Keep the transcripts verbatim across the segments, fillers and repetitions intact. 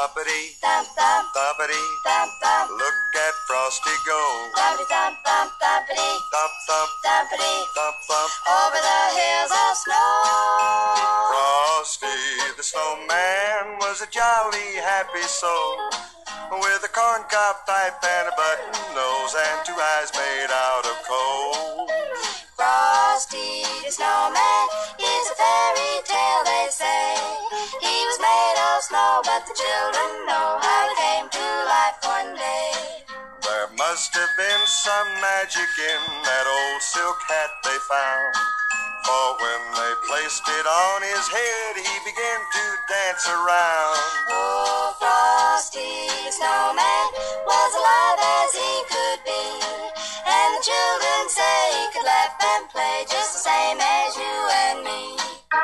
Thumpity, thump, thump, thumpity, thump, thump. look at Frosty go. Thumpity, thump, thump, thumpity, Thump, thump, thumpity, thump, thump. over the hills of snow. Frosty the snowman was a jolly happy soul, with a corncob pipe and a button nose and two eyes made out of coal. Frosty the snowman is a fairy tale, they say. He was made of snow, but the children know how he came to life one day. There must have been some magic in that old silk hat they found, for when they placed it on his head, he began to dance around. Oh, Frosty the snowman was alive as he could be, and the children say he could laugh and play just the same as you and me.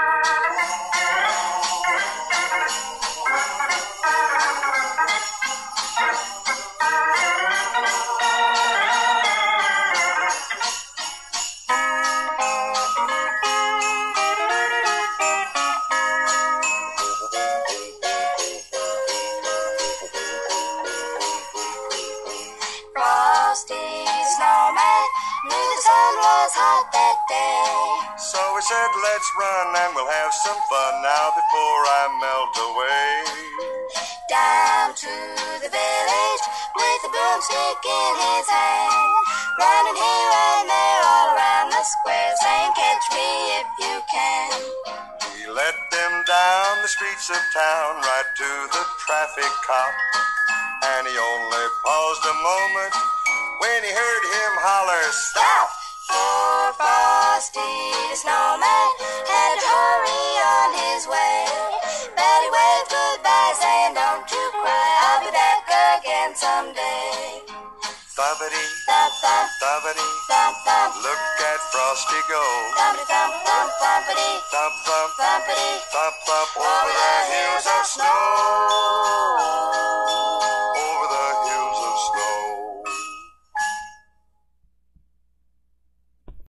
Frosty the snowman knew the sun was hot that day. So we said, let's run and we'll have some fun now before I melt away. Down to the village with a broomstick in his hand, running here and there all around the square, saying, catch me if you can. He led them down the streets of town right to the traffic cop, and he only paused a moment when he heard him holler, stop! For Frosty the snowman had to hurry on his way, but he waved goodbye saying, don't you cry, I'll be back again someday. Thumpity, Thump, thump, thumpity, thump, thump, look at Frosty go. thumpity, thump, thump, thumpity, Thump, thump, thumpity, thump, thump, over the hills of snow.